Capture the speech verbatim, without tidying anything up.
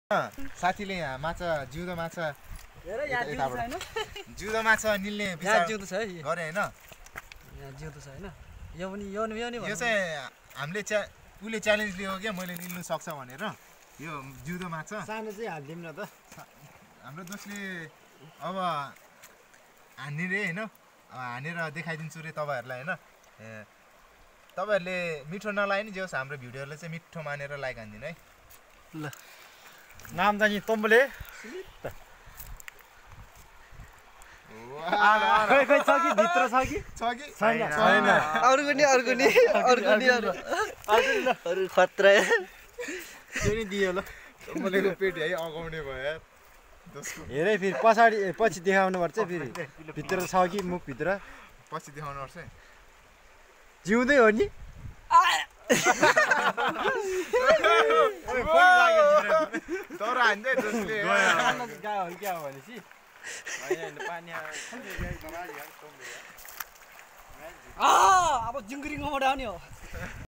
साथीले यहाँ माछा जिउँदो माछा हेर यहाँ जिउँदो छैन जिउँदो माछा निल्ने यहाँ जिउँदो छ है गरे हैन यहाँ जिउँदो छ हैन यो पनि यो नि यो नि यो चाहिँ हामीले च्या उले च्यालेन्ज लियो के मैले निल्नु सक्छ भनेर यो जिउँदो माछा सानो चाहिँ हाल्दिम न त हाम्रो दोस्ले अब हान्ने रे हैन हानेर देखाइदिन्छु रे तपाईहरुलाई हैन तपाईहरुले मिठो नलाए नि जोस हाम्रो भिडियोले चाहिँ मिठो मानेर लाइक हान्दिनु है ल नाम चाहिँ तम्बले खै खै छ कि भित्र छ कि छ कि छैन छैन अर्को नि अर्को नि अर्को नि अरु खतरा त्यो नि दियो ल तम्बलेको पेट है अगाउने भयो यार दोस्रो हेरे फेरि पछाडी पछि देखाउनु पर्छ फेरि भित्र छ कि मुख भित्र पछि देखाउनु पर्छ जिउँदै हो नि तर हान्दै दोस्ले गयो क्या भनेपछि पानी अब जिङ्गरिङबाट आउने हो